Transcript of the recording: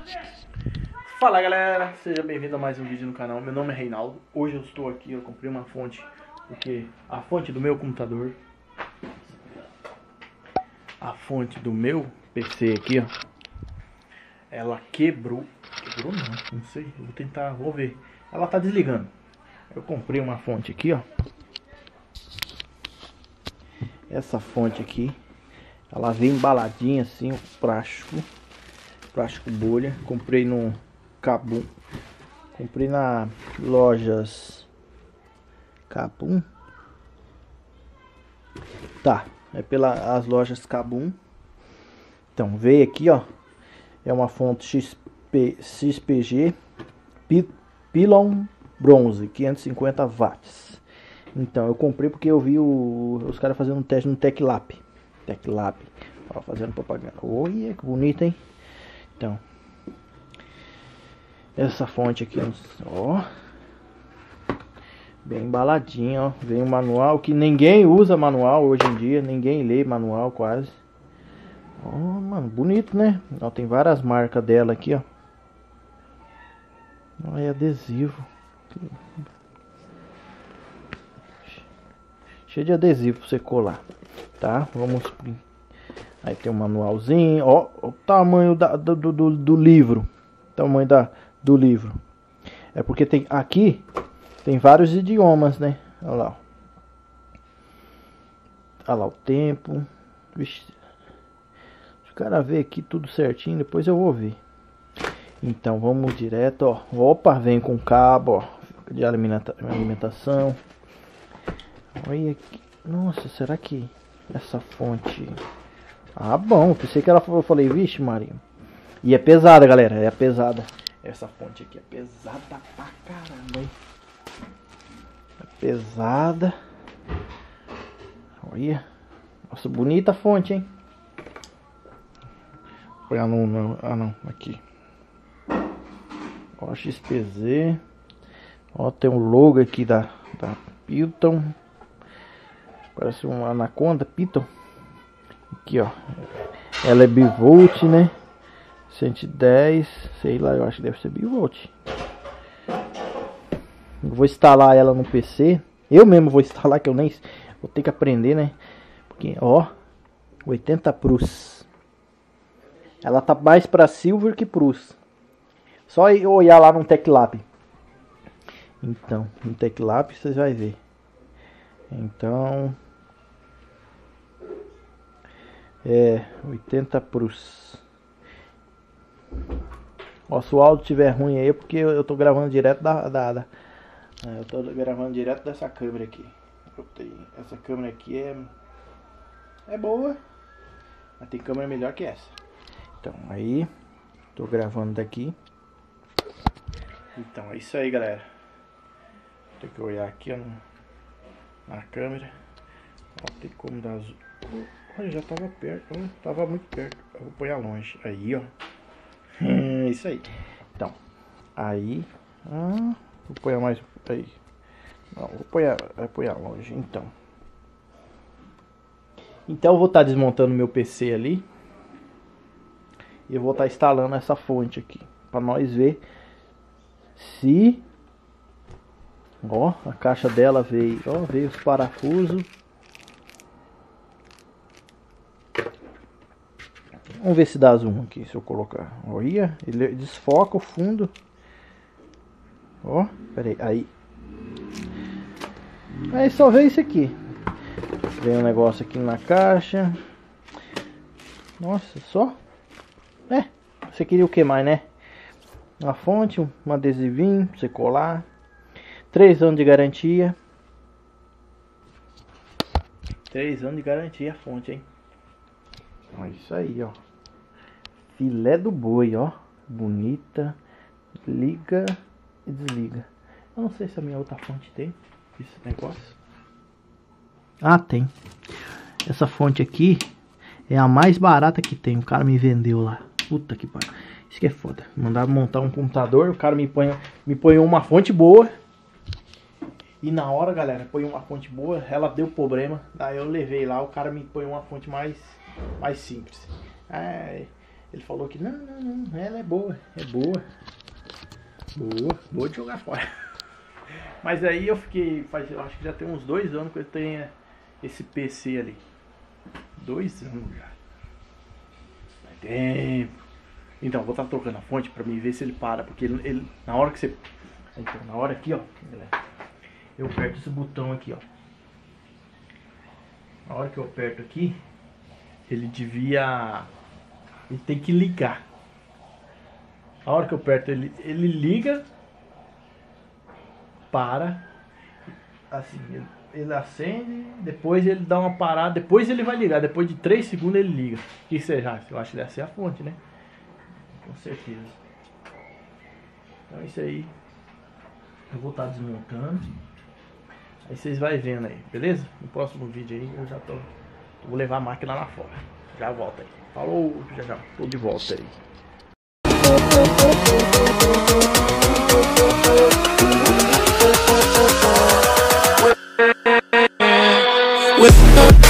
Fala galera, seja bem-vindo a mais um vídeo no canal. Meu nome é Reinaldo. Hoje eu estou aqui, eu comprei uma fonte, porque a fonte do meu computador, a fonte do meu PC aqui, ó, ela quebrou. Quebrou não sei, eu vou tentar, vou ver. Ela tá desligando. Eu comprei uma fonte aqui, ó. Essa fonte aqui, ela vem embaladinha assim, o plástico bolha. Comprei no Kabum. Comprei na lojas Kabum. Tá, é as lojas Kabum. Então, veio aqui, ó. É uma fonte XPG Pylon Bronze, 550 watts. Então, eu comprei porque eu vi os caras fazendo um teste no Teclap. Ó, fazendo propaganda. Olha, que bonito, hein? Então, essa fonte aqui, ó, bem embaladinha, ó. Vem um manual que ninguém usa manual hoje em dia, ninguém lê manual quase. Ó, mano, bonito, né? Ó, tem várias marcas dela aqui, ó. Olha, adesivo. Cheio de adesivo pra você colar, tá? Vamos. Aí tem um manualzinho, ó, o tamanho do livro. Tamanho do livro. É porque tem aqui tem vários idiomas, né? Olha lá. Olha lá o tempo. Vixe. Se o cara ver aqui tudo certinho, depois eu vou ver. Então vamos direto, ó. Opa, vem com cabo, ó, de alimentação. Olha aqui. Nossa, será que essa fonte... Ah, bom, pensei que ela... Eu falei, vixe, Maria. E é pesada, galera, é pesada. Essa fonte aqui é pesada pra caramba, hein? É pesada. Olha. Nossa, bonita a fonte, hein? Põe ah, não, aqui. Ó, XPZ. Ó, tem um logo aqui da Python. Parece uma anaconda, Python. Aqui, ó. Ela é bivolt, né? 110, sei lá, eu acho que deve ser bivolt. Eu vou instalar ela no PC. Eu mesmo vou instalar, que eu nem... Vou ter que aprender, né? Porque, ó, 80 Plus. Ela tá mais pra Silver que Plus. Só olhar lá no Teclap. Então, no Teclap vocês vão ver. Então... É, 80 Plus. Ó, se o áudio estiver ruim aí, é porque eu tô gravando direto eu tô gravando direto dessa câmera aqui. Essa câmera aqui é boa, mas tem câmera melhor que essa. Então, aí, tô gravando daqui. Então, é isso aí, galera. Tem que olhar aqui, ó, na câmera. Ó, tem como dar zoom. Olha, já tava perto, tava muito perto. Eu vou pôr longe. Aí, ó. Isso aí. Então, aí. Vou pôr mais aí. Não, vou pôr longe. Então, eu vou estar desmontando meu PC ali. E eu vou estar instalando essa fonte aqui. Pra nós ver se... Ó, a caixa dela veio. Ó, veio os parafusos. Vamos ver se dá zoom aqui, se eu colocar. Olha, ele desfoca o fundo. Ó, peraí, aí. Aí só vê isso aqui. Vem um negócio aqui na caixa. Nossa, só? É, você queria o que mais, né? Uma fonte, um adesivinho pra você colar. 3 anos de garantia. 3 anos de garantia a fonte, hein? Olha isso aí, ó. Filé do boi, ó. Bonita. Liga e desliga. Eu não sei se a minha outra fonte tem esse negócio. Ah, tem. Essa fonte aqui é a mais barata que tem. O cara me vendeu lá. Puta que pariu. Isso que é foda. Mandaram montar um computador. O cara me põe uma fonte boa. E na hora, galera, põe uma fonte boa. Ela deu problema. Daí eu levei lá. O cara me põe uma fonte mais simples. Ele falou que não, ela é boa, boa de jogar fora. Mas aí eu fiquei, eu acho que já tem uns 2 anos que eu tenho esse PC ali. 2 anos já. Faz tempo. Então, vou estar trocando a fonte pra mim ver se ele para, porque ele na hora que você... Então, na hora aqui, ó, eu aperto esse botão aqui, ó. Na hora que eu aperto aqui, ele tem que ligar. A hora que eu aperto, ele liga, para, assim, ele acende, depois ele dá uma parada, depois ele vai ligar, depois de 3 segundos ele liga. O que você acha? Eu acho que deve ser a fonte, né? Com certeza. Então é isso aí. Eu vou estar desmontando. Aí vocês vão vendo aí, beleza? No próximo vídeo aí eu já vou levar a máquina lá fora. Já volto aí. Falou, já tô de volta aí. With